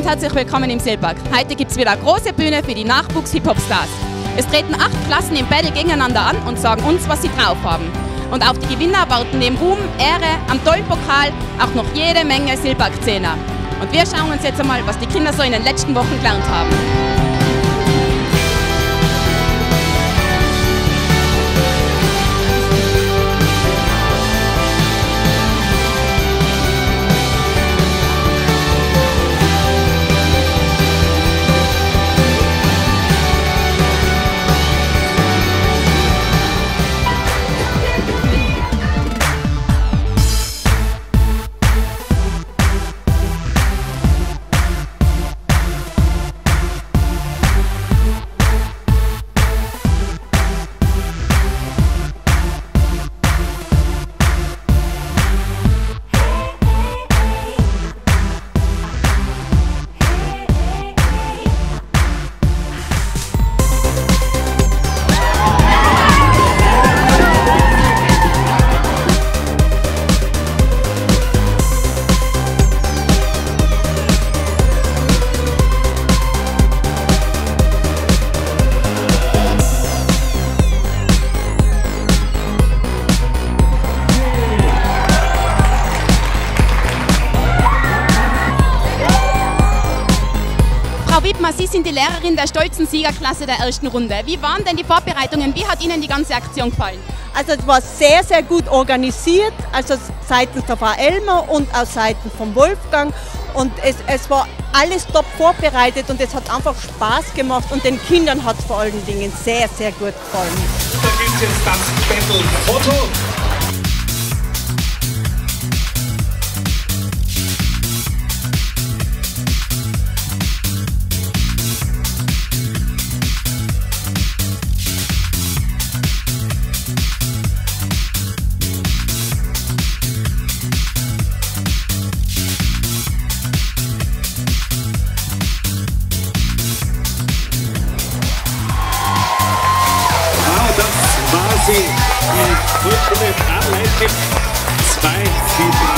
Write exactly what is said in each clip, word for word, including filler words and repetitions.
herzlich willkommen im Silberg. Heute gibt es wieder eine große Bühne für die Nachwuchs-Hip-Hop-Stars. Es treten acht Klassen im Battle gegeneinander an und sagen uns, was sie drauf haben. Und auf die Gewinner warten neben Ruhm, Ehre, am tollen Pokal auch noch jede Menge Silberg-Zehner. Und wir schauen uns jetzt einmal, was die Kinder so in den letzten Wochen gelernt haben. Frau Wittmer, Sie sind die Lehrerin der stolzen Siegerklasse der ersten Runde. Wie waren denn die Vorbereitungen? Wie hat Ihnen die ganze Aktion gefallen? Also es war sehr, sehr gut organisiert, also seitens der Frau Elmer und auch seitens von Wolfgang. Und es, es war alles top vorbereitet und es hat einfach Spaß gemacht und den Kindern hat es vor allen Dingen sehr, sehr gut gefallen. Da gibt es jetzt das Battle Foto. Sie in Grundschule Frauenleitgeb zwei Sieben.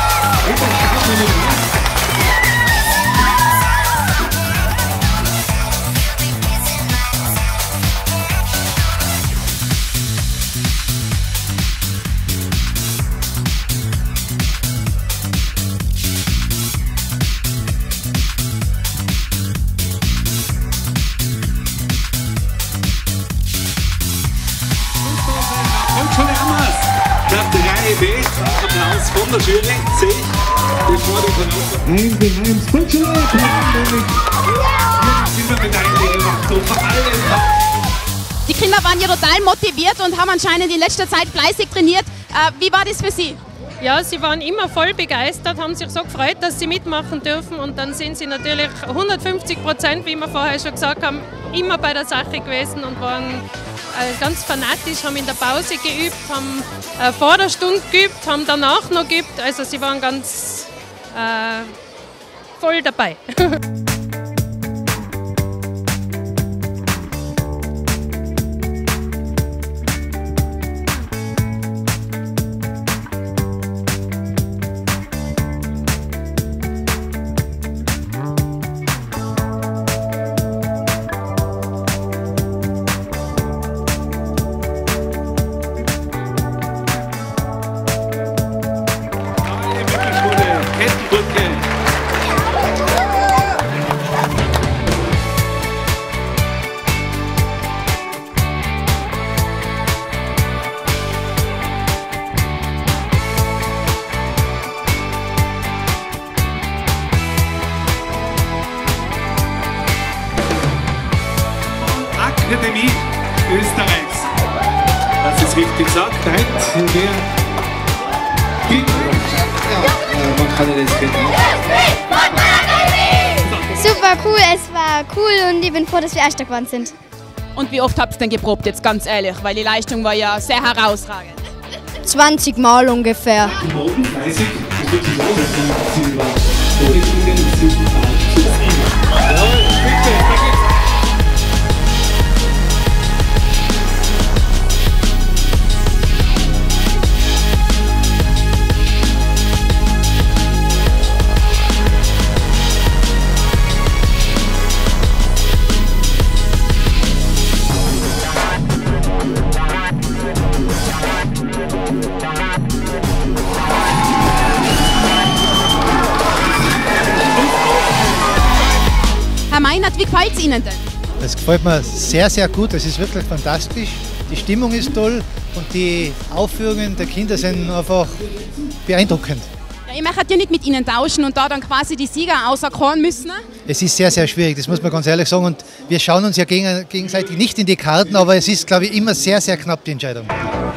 Grundschule Ammers, der drei B, Applaus von der Jury, sehe ich, bevor die von eins B eins Grundschule, Silbermedaille gemacht, so vor allem. Die Kinder waren ja total motiviert und haben anscheinend in letzter Zeit fleißig trainiert. Äh, wie war das für Sie? Ja, sie waren immer voll begeistert, haben sich so gefreut, dass sie mitmachen dürfen und dann sind sie natürlich hundertfünfzig Prozent, wie wir vorher schon gesagt haben, immer bei der Sache gewesen und waren äh, ganz fanatisch, haben in der Pause geübt, haben äh, vor der Stunde geübt, haben danach noch geübt, also sie waren ganz äh, voll dabei. Akademie Österreichs. Das ist richtig gesagt. Nein, wer gibt. Ja, man kann ja das kennen. Super cool, es war cool und ich bin froh, dass wir Erster geworden sind. Und wie oft habt ihr denn geprobt, jetzt ganz ehrlich, weil die Leistung war ja sehr herausragend. zwanzig Mal ungefähr. Noten fleißig, das wird die Lose von Silber. Richtungen sind Jawohl, bitte, da geht's. Ihnen denn? Das gefällt mir sehr, sehr gut. Das ist wirklich fantastisch. Die Stimmung ist toll und die Aufführungen der Kinder sind einfach beeindruckend. Ja, ich möchte ja nicht mit Ihnen tauschen und da dann quasi die Sieger auserkoren müssen. Es ist sehr, sehr schwierig, das muss man ganz ehrlich sagen. Und wir schauen uns ja gegenseitig nicht in die Karten, aber es ist, glaube ich, immer sehr, sehr knapp die Entscheidung.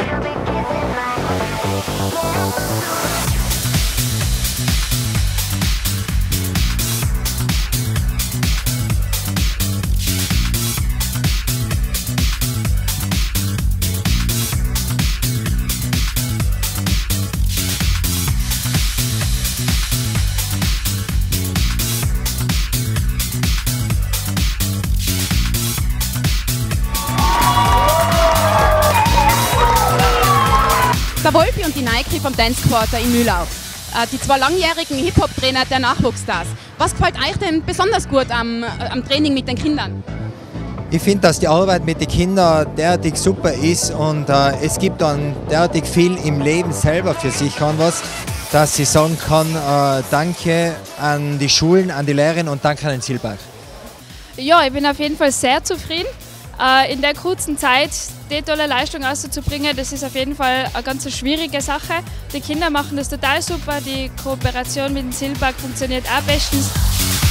Der Wolfi und die Nike vom Dance Quarter in Mühlau. Die zwei langjährigen Hip-Hop-Trainer der Nachwuchsstars. Was gefällt euch denn besonders gut am, am Training mit den Kindern? Ich finde, dass die Arbeit mit den Kindern derartig super ist und äh, es gibt dann derartig viel im Leben selber für sich an was, dass ich sagen kann, äh, danke an die Schulen, an die Lehrerin und danke an den Zielberg. Ja, ich bin auf jeden Fall sehr zufrieden. Äh, in der kurzen Zeit die tolle Leistung auszubringen, das ist auf jeden Fall eine ganz schwierige Sache. Die Kinder machen das total super, die Kooperation mit dem Zielberg funktioniert auch bestens.